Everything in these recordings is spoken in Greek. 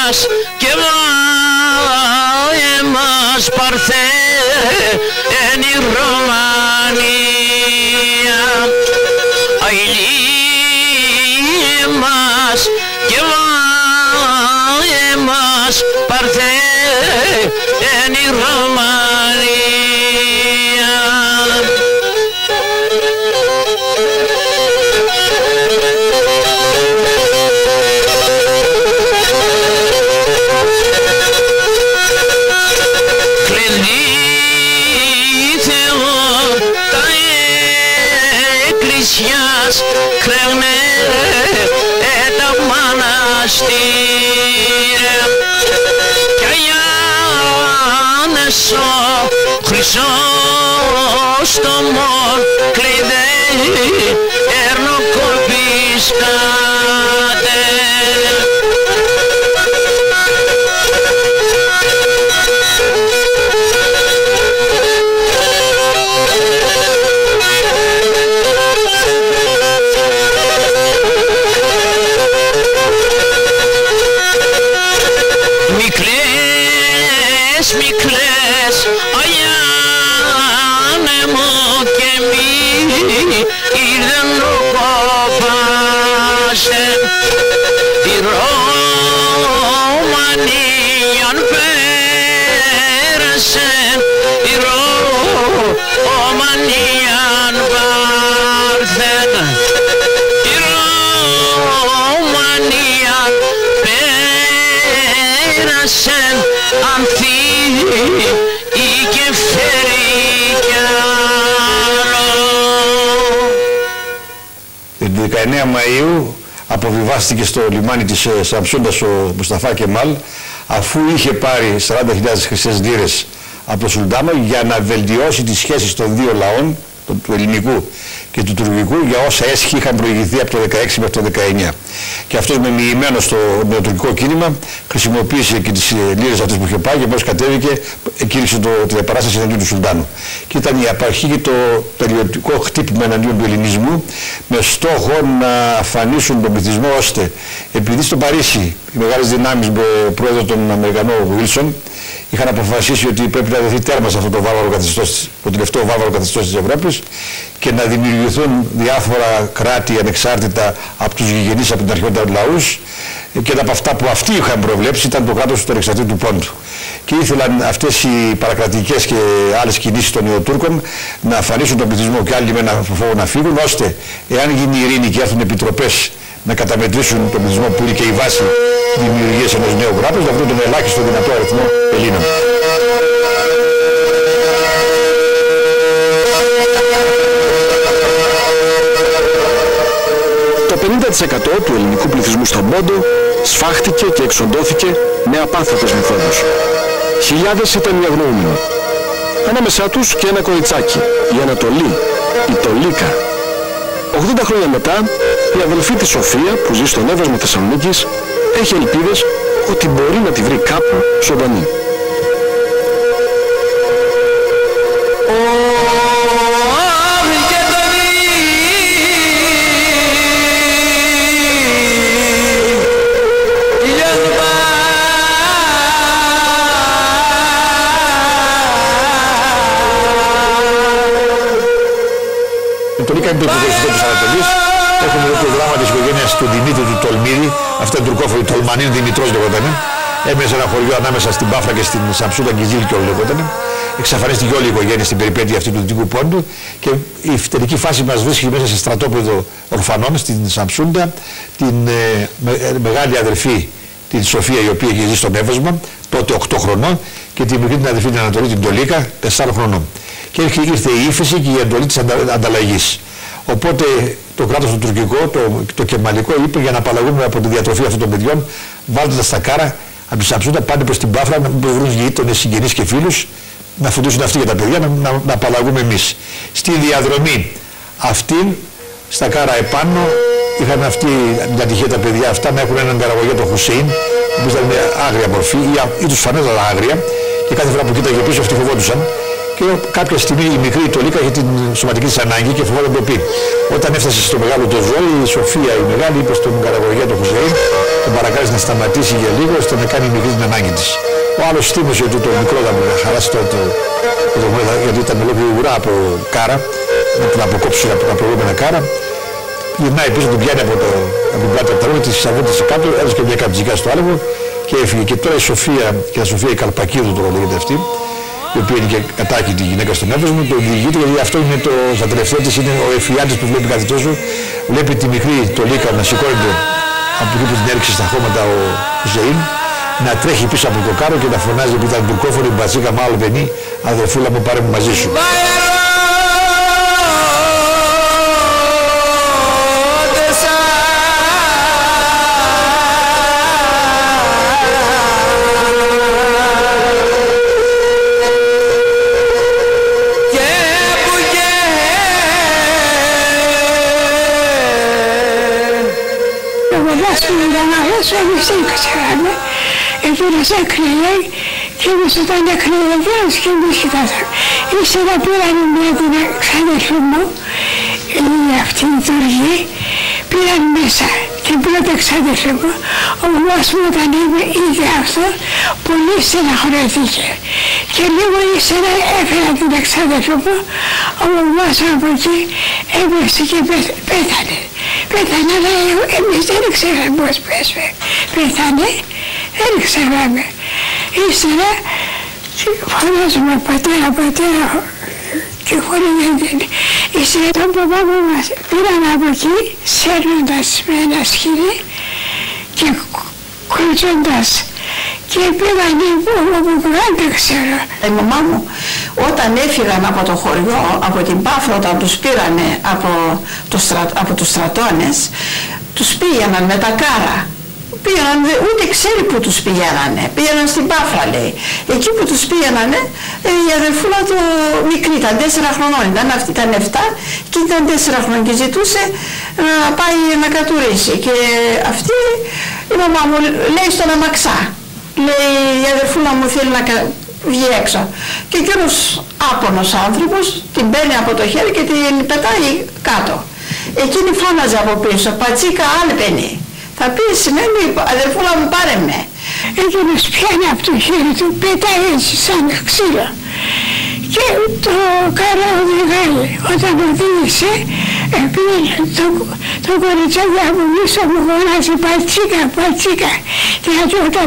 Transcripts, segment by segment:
μας και μας παρθένει Ρωμανία. Αηλή μας και μας παρθένει Ρωμανία. Κλαίγνε τα μοναστήρια κι αγιάνες ο Χρυσόστομος κλειδέ ερνοκοπίσκατε. Μη κλαις, αγιάνε μου και μη ήρθεν ο κόπασε. Η Ρωμανία πέρασε, η Ρωμανία πάρθεν, η Ρωμανία πέρασε, ανθή ή και φέρει κι άλλο. Την 19 Μαΐου αποβιβάστηκε στο λιμάνι της Σαμσούντας ο Μουσταφά Κεμάλ, αφού είχε πάρει 40.000 χρυσές λίρες από τον Σουλτάνο για να βελτιώσει τις σχέσεις των δύο λαών, του ελληνικού και του τουρκικού, για όσα έσχη είχαν προηγηθεί από το 16 μέχρι το 19. Και αυτός με μοιημένο στο νεοτουρκικό κίνημα χρησιμοποίησε και τις λίρες αυτές που είχε πάει και πώς κατέβηκε, κήρυξε την επανάσταση εναντίον του Σουλτάνου. Και ήταν η απαρχή και το περιοδικό χτύπημα εναντίον του ελληνισμού, με στόχο να αφανίσουν τον πληθυσμό, ώστε επειδή στο Παρίσι οι μεγάλες δυνάμεις με πρόεδρο τον Αμερικανό Βίλσον είχαν αποφασίσει ότι πρέπει να δοθεί τέρμα σε αυτό το βάρβαρο καθεστώς, το τελευταίο βάρβαρο καθεστώς της Ευρώπης, και να δημιουργηθούν διάφορα κράτη ανεξάρτητα από τους γηγενείς, από την αρχαιότητα του λαούς, και από αυτά που αυτοί είχαν προβλέψει ήταν το κράτος του Αλεξανδρίου του Πόντου. Και ήθελαν αυτές οι παρακρατικές και άλλες κινήσεις των Νεοτούρκων να αφανίσουν τον πληθυσμό και άλλοι με ένα φόβο να φύγουν, ώστε εάν γίνει ειρήνη και έρθουν επιτροπές να καταμετρήσουν τον πληθυσμό που είναι και η βάση δημιουργίας ενός νέου κράτους, να βρουν τον ελάχιστο δυνατό αριθμό Ελλήνων. Το 50% του ελληνικού πληθυσμού στον Πόντο σφάχτηκε και εξοντώθηκε με απάνθρωπες μεθόδους. Χιλιάδες ήταν οι αγνοούμενοι. Ανάμεσά τους και ένα κοριτσάκι, η Ανατολή, η Τολίκα. 80 χρόνια μετά, η αδελφή της Σοφία, που ζει στον Έβασμο Θεσσαλονίκης, έχει ελπίδες ότι μπορεί να τη βρει κάπου ζωντανή. Είναι το Υπουργείο της Ανατολής. Έχουμε εδώ το δράμα της οικογένειας του Δημήτρη του Τολμίδη. Αυτό είναι τουρκόφωνη, Τολμανίν Δημητρός λεγότανε. Έμεινε σε ένα χωριό ανάμεσα στην Πάφρα και στην Σαμσούντα Γκιζίλκιο λεγότανε. Εξαφανίστηκε όλη η οικογένεια στην περιπέτεια αυτή του Δυτικού Πόντου, και η τελική φάση μας βρίσκει μέσα σε στρατόπεδο ορφανών στην Σαμσούντα, την μεγάλη αδερφή την Σοφία, η οποία είχε ζήσει στον Έβασμα, τότε 8 χρονών, και την μικρή την αδερφή την Ανατολή, την Τολίκα, 4 χρονών. Και ήρθε η ύφεση και η εντολή της ανταλλαγής. Οπότε το κράτος το τουρκικό, το κεμαλικό, είπε για να απαλλαγούμε από τη διατροφή αυτών των παιδιών, βάλτε τα στα κάρα από τη Σαμσούντα, πάνε προς την Πάφρα, να βρουν γείτονες, συγγενείς και φίλους, να φροντίσουν αυτοί για τα παιδιά, να απαλλαγούμε εμείς. Στη διαδρομή αυτή, στα κάρα επάνω, είχαν αυτή την ατυχία τα παιδιά αυτά να έχουν έναν καραγωγέ, τον Χουσέιν, που ήταν με άγρια μορφή, ή τους φανέζαλα άγρια, και κάθε φορά που κοίταγε πίσω αυτοί φοβόντουσαν. Και κάποια στιγμή η μικρή Τολίκα είχε την σωματική της ανάγκη και φοβόταν το πει. Όταν έφτασε στο μεγάλο το ζώο, η Σοφία η μεγάλη είπε στον καραγωγέ, τον Χουσέιν, τον παρακάλεσε να σταματήσει για λίγο ώστε να κάνει μικρή την ανάγκη της. Ο άλλος θύμωσε ότι το μικρό θα μου χαράσει το γιατί ήταν ολόκληρη ουρά από κάρα, να την αποκόψει από τα προηγούμενα κάρα. Γυρνάει πίσω, την πιάνει από την πλάτη από τα ρούχα, τη σαβώτησε κάτω, έδωσε και μια καπτζικά στο άλογο και έφυγε. Και τώρα η Σοφία, και η Σοφία η Καλπακίδου τώρα λέγεται αυτή, η οποία είναι και κατάκητη γυναίκα στον Εύωσμο, το διηγείται, γιατί αυτό είναι στα τελευταία της, είναι ο εφιάντης που βλέπει κάτι τόσο, βλέπει τη μικρή το Λίκα να σηκώνεται από εκεί που την έριξε στα χώματα ο Ζεΐν, να τρέχει πίσω από το κάρο και να φωνάζει που ήταν τουρκόφωνη μπατσίκα μάλλον βενή, αδερφούλα μου πάρε μου μαζί σου. Εμείς δεν ξέραμε, εκείνος έκλαιγε και εμείς όταν έκλαιγε εκείνος και εμείς κοιτάζαμε. Ύστερα πήρανε μια την ξαδελφή μου, αυτή η Τουργή, πήραν μέσα την πρώτη ξαδελφή μου. Ο μαμάς μου όταν είδε αυτό, πολύ στεναχωρέθηκε. Και λίγο ύστερα έφερα την ξαδελφή μου, ο μαμάς από εκεί έπεσε και πέθανε. Πέθανε, αλλά εμείς δεν ξέραμε πώς πέθανε, δεν ξέραμε. Ύστερα φωνάζουμε πατέρα, πατέρα και χωρίς δεν είναι. Ύστερα τον παπά μου μας πήραν από εκεί, σέρνοντας με ένα σκηνή και κρούτσοντας. Και πήγαν όπου πήγαν, δεν ξέρω. Η μαμά μου όταν έφυγαν από το χωριό, από την Πάφρα, όταν τους πήρανε από τους στρατώνες, τους πήγαιναν με τα κάρα. Πήγαιναν, ούτε ξέρει που τους πηγαίνανε. Πήγαιναν στην Πάφρα, λέει. Εκεί που τους πήγαινανε, η αδερφούλα του μικρή, ήταν 4 χρονών. Αυτή ήταν 7 και ήταν 4 χρονών και ζητούσε να πάει να κατουρίσει. Και αυτή η μαμά μου λέει στον αμαξά. Λέει η αδερφούλα μου θέλει να βγει έξω. Και εκείνος άπονος άνθρωπος την παίρνει από το χέρι και την πετάει κάτω. Εκείνη φώναζε από πίσω, πατσίκα άλπαινη. Θα πει σημαίνει αδερφούλα μου πάρε με. Εκείνος πιάνει από το χέρι του, πετάει έτσι σαν ξύλο. Και το κάρα οδηγάει. Όταν οδήγησε, πήγε το κοριτσάκι από πίσω μου φωνάζει πατσίκα, πατσίκα. Γιατί όταν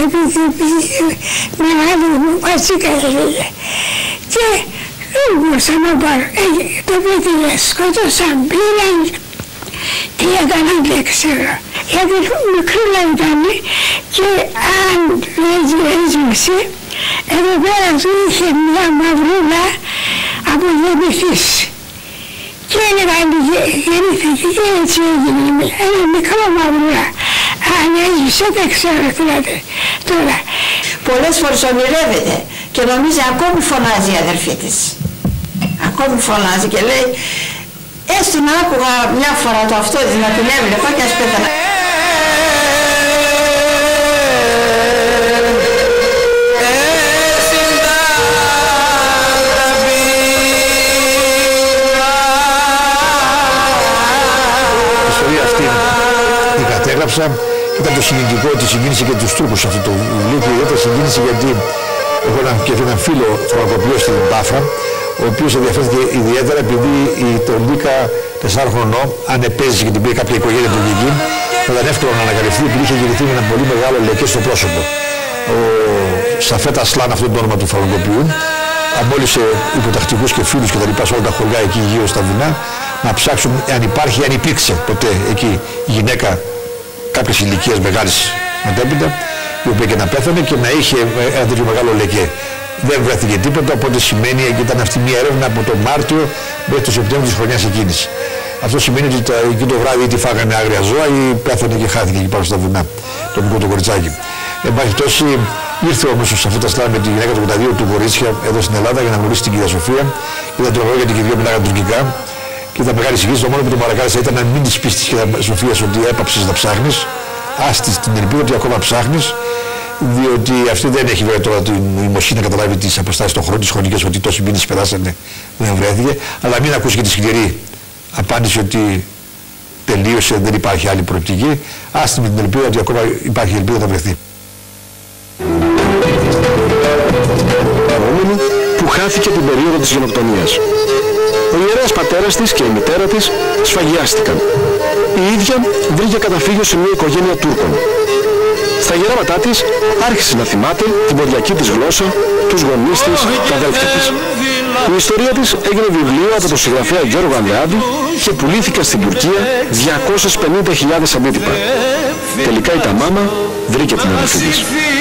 μεγάλη μου πατσίκα έλεγε. Και δεν μπορούσα να πάρω. Το παιδί σκότωσαν, πήραν. Τι έκαναν δεν ξέρω. Γιατί μικρούλα ήταν και αν έζησε, εδώ πέρα του είχε μια μαυρούλα από γεννηθείς. Και έλεγαν γεννηθήκε και έτσι έγινε ένα μικρό μαυρούλα. Αν έζησε δεν ξέρω δηλαδή τώρα. Πολλές φορές ονειρεύεται και νομίζει ακόμη φωνάζει η αδερφή της. Ακόμη φωνάζει και λέει έστω να άκουγα μια φορά το αυτό της να την έβλεπα και ας πέθανα. Η ιστορία αυτή την κατέγραψα. Ήταν το συγκινητικό ότι συγκίνησε και τους Τούρκους αυτό το βιβλίο και ιδιαίτερα συγκίνησε γιατί έχω έναν φίλο φαρμακοποιό στην Πάφρα, ο οποίος ενδιαφέρθηκε ιδιαίτερα επειδή η Τολίκα 4 χρονών, αν επέζησε και την πήρε κάποια οικογένεια του εκεί, θα ήταν εύκολο να ανακαλυφθεί επειδή είχε γεννηθεί με ένα πολύ μεγάλο λεκέ στο πρόσωπο. Ο Σαφέτ Ασλάν, αυτό το όνομα του φαρμακοποιού, αμόλυσε υποτακτικούς και φίλους και τα λοιπά σε όλα τα χωριά εκεί γύρω στα βουνά να ψάξουν αν υπάρχει, αν υπήρξε ποτέ εκεί γυναίκα κάποιες ηλικίες μεγάλης μετέπειτα, η οποία και να πέθανε και να είχε ένα τέτοιο μεγάλο λεκέ. Δεν βρέθηκε τίποτα, οπότε σημαίνει ότι ήταν αυτή μια έρευνα από τον Μάρτιο μέχρι τον Σεπτέμβριο της χρονιάς εκείνης. Αυτό σημαίνει ότι εκεί το βράδυ ή τη φάγανε άγρια ζώα ή πέθανε και χάθηκε εκεί πάνω στα βουνά, το μικρό το κοριτσάκι. Εν πάση περιπτώσει, ήρθε όμως ο Σαφέτ Ασλάν με τη γυναίκα του 82 του κορίτσια εδώ στην Ελλάδα για να γνωρίσει την κυρία Σοφία. Ήταν τρομερό γιατί και οι δύο μιλάγαν τουρκικά. Και ήταν μεγάλη συγκίνηση. Το μόνο που τον παρακάλεσα ήταν να μην της πεις της κυρίας Σοφίας ότι έπαψες να ψάχνεις. Άστης την ελπίδα ότι ακόμα ψάχνεις. Διότι αυτή δεν έχει βέβαια τώρα την νοημοσύνη να καταλάβει τις αποστάσεις των χρόνων, τις χρονικές, ότι τόσοι μήνες περάσανε, δεν βρέθηκε. Αλλά μην ακούσει και τη σκληρή απάντηση ότι τελείωσε, δεν υπάρχει άλλη προοπτική. Άστε με την ελπίδα ότι ακόμα υπάρχει ελπίδα να βρεθεί. Που χάθηκε την περίοδο της γενοκτονίας. Ο ιερέας πατέρας της και η μητέρα της σφαγιάστηκαν. Η ίδια βρήκε καταφύγιο σε μια οικογένεια Τούρκων. Στα γεράματά της άρχισε να θυμάται την ποντιακή της γλώσσα, τους γονείς της, τα αδέλφια της. Η ιστορία της έγινε βιβλίο από τον συγγραφέα Γιώργο Ανδρεάδη και πουλήθηκαν στην Τουρκία 250.000 αντίτυπα. Τελικά η Ταμάμα βρήκε την αδελφή της.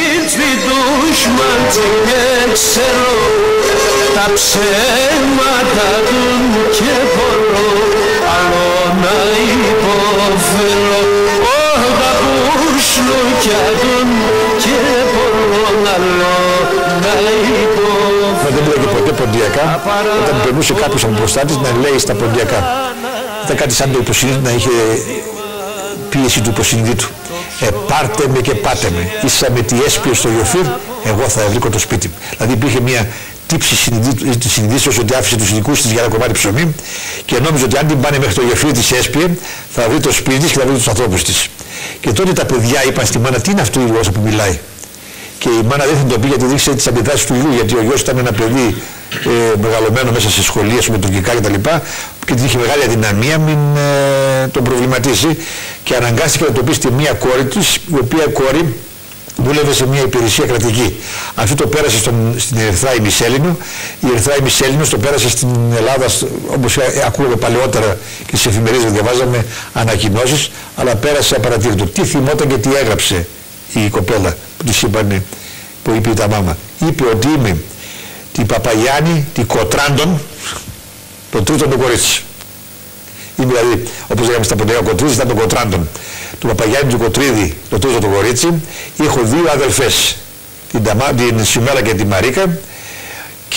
Τα ψέματα του και μπορώ άλλο να υποφέρω. Τα πουσλούκια του και μπορώ άλλο να υποφέρω. Δεν λέγε ποτέ ποντιακά, όταν περνούσε κάποιος από μπροστά της να λέει στα ποντιακά. Ήταν κάτι σαν το υποσυνείδητο, να είχε πίεση του υποσυνείδητου. Πάρτε με και πάτε με. Ίσα με τη έσπιο στο Ιωφύρ, εγώ θα ευρύκω το σπίτι μου. Δηλαδή υπήρχε μια τύψη συνειδήσεως ότι άφησε τους ειδικούς της για ένα κομμάτι ψωμί και νόμιζε ότι αν την πάνε μέχρι το Ιωφύρ της έσπιε, θα βρει το σπίτι της και θα βρει τους ανθρώπους της. Και τότε τα παιδιά είπαν στη μάνα, τι είναι αυτή η γλώσσα που μιλάει. Και η μάνα δεν το πει γιατί δείξε τις αντιδράσεις του γιου, γιατί ο γιος ήταν ένα παιδί μεγαλωμένο μέσα σε σχολεία με τουρκικά κτλ. Και την είχε μεγάλη αδυναμία, μην τον προβληματίσει και αναγκάστηκε να το πει στη μία κόρη της, η οποία κόρη δούλευε σε μια υπηρεσία κρατική. Αυτό το πέρασε στην Ερυθρά ημισέλληνο. Η Ερυθρά ημισέλληνος το πέρασε στην Ελλάδα, όπως ακούγαμε παλαιότερα και στις εφημερίδες διαβάζαμε ανακοινώσεις, αλλά πέρασε απαρατήρητο. Τι θυμόταν και τι έγραψε η κοπέλα που της είπανε, που είπε η Ταμάμα. Είπε ότι είμαι την Παπαγιάννη, την Κοτράντον, το τρίτο του κορίτσι. Είμαι δηλαδή, όπως λέγαμε στα ποντιακά, Κοτρίδης ήταν το Κοτράντον. Του Παπαγιάννη του Κοτρίδη, το τρίτο το κορίτσι. Έχω δύο αδελφές, την Σιμέλα και την Μαρίκα, και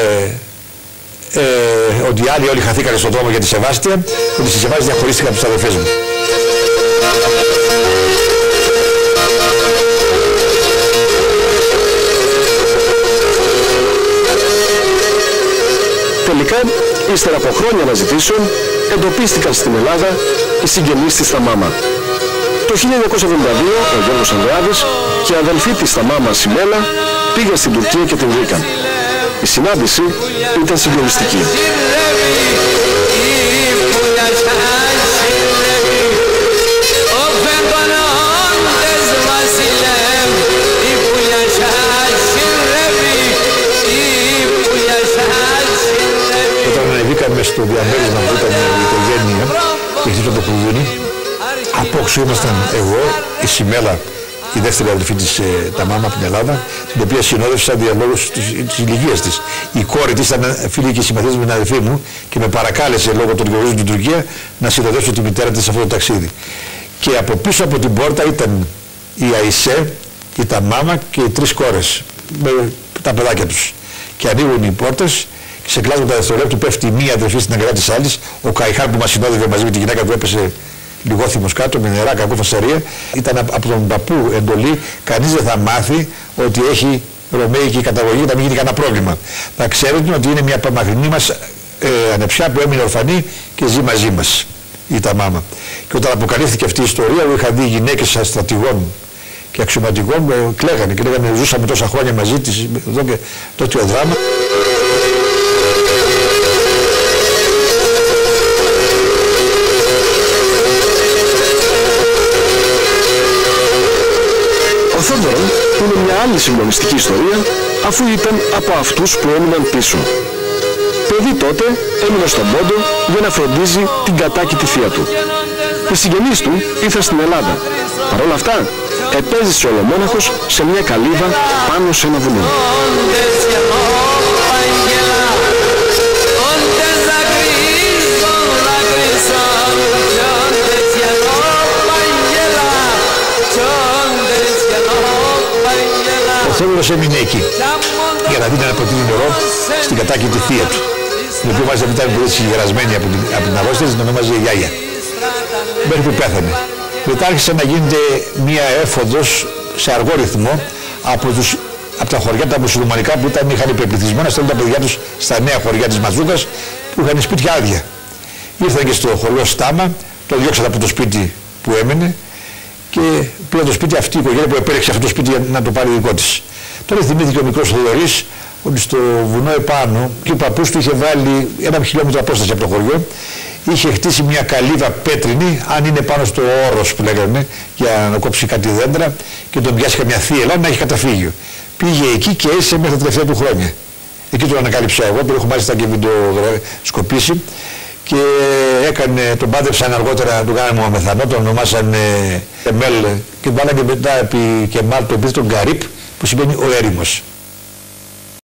ότι οι άλλοι όλοι χαθήκανε στον δρόμο για τη Σεβάστια, ότι στη Σεβάστια διαχωρίστηκαν από τις αδελφές μου. Τελικά, ύστερα από χρόνια αναζητήσεων, εντοπίστηκαν στην Ελλάδα οι συγγενείς της Ταμάμα. Το 1972 ο Γιώργος Ανδρεάδης και η αδελφή της Ταμάμα Σιμέλα πήγαν στην Τουρκία και την βρήκαν. Η συνάντηση ήταν συγκλονιστική. Όταν ανεβήκαμε στο διαμέρισμα που ήταν η οικογένεια και χτύπησε το κουδούνι, απόξω ήμασταν εγώ, η Σιμέλα, η δεύτερη αδελφή της Ταμάμα από την Ελλάδα, την οποία συνόδευσα διαλόγους της ηλικίας της. Η κόρη της ήταν φίλη και συμμαθήτης με την αδελφή μου και με παρακάλεσε λόγω των γεγονότων στην Τουρκία να συνοδεύσω τη μητέρα της σε αυτό το ταξίδι. Και από πίσω από την πόρτα ήταν η Αϊσέ, η Ταμάμα και οι τρεις κόρες με τα παιδάκια τους. Και ανοίγουν οι πόρτες και σε κλάσματα δευτερολέπτου πέφτει μία αδελφή στην αγκαλιά της άλλης. Ο Καϊχάν που μας συνόδευε μαζί με τη γυναίκα του έπεσε λιγόθυμος κάτω με νερά, κακό φασαρία. Ήταν από τον παππού εντολή, κανείς δεν θα μάθει ότι έχει ρωμαϊκή καταγωγή, να μην γίνει κανένα πρόβλημα. Θα ξέρετε ότι είναι μια μακρινή μας ανεψιά που έμεινε ορφανή και ζει μαζί μας, η Ταμάμα. Και όταν αποκαλύφθηκε αυτή η ιστορία, είχα δει γυναίκες στρατηγών και αξιωματικών κλαίγανε και λέγανε ζούσαμε τόσα χρόνια μαζί της, εδώ και τότε ο δράμα. Ο Θόδωρον είναι μια άλλη συγκλονιστική ιστορία, αφού ήταν από αυτούς που έμειναν πίσω. Παιδί τότε έμεινε στον Πόντο για να φροντίζει την κατάκητη θεία του. Οι συγγενείς του ήρθαν στην Ελλάδα. Παρ' όλα αυτά, επέζησε ολομόναχος σε μια καλύβα πάνω σε ένα βουνό. Ο Θόδωρος έμεινε εκεί για να δει ένα ποτήρι νερό στην κατάκητη θεία του, την οποία μάλιστα ήταν πολύ συγγερασμένη από την αρρώστια, την ονόμαζε Γιάγια, μέχρι που πέθανε. Μετά άρχισε να γίνεται μία έφοδος σε αργό ρυθμό από τα χωριά τα μουσουλμανικά που είχαν υπερπληθυσμένα, στέλνουν τα παιδιά τους στα νέα χωριά της Ματζούκας που είχαν σπίτια άδεια. Ήρθαν και στο χωριό Στάμα, το διώξατε από το σπίτι που έμενε και πήρε το σπίτι αυτή η οικογένεια που επέλεξε αυτό το σπίτι για να το πάρει δικό της. Τώρα θυμήθηκε ο μικρός Θοδωρής ότι στο βουνό επάνω και ο παππούς του είχε βάλει 1 χιλιόμετρο απόσταση από το χωριό, είχε χτίσει μια καλύβα πέτρινη, αν είναι πάνω στο όρος που λέγανε, για να κόψει κάτι δέντρα και τον πιάσει καμιά θύελα να έχει καταφύγιο. Πήγε εκεί και έζησε μέχρι τα τελευταία του χρόνια. Εκεί τον ανακάλυψα εγώ, που έχω μάλιστα και βιντεοσκοπήσει και τον πάντεψαν αργότερα, του κάνανε μεθανό, τον ονομάσαν Κεμέλ και βάλανε μετά επί Κεμάλ τον πίθ τον Καρύπ, που σημαίνει ο έρημος.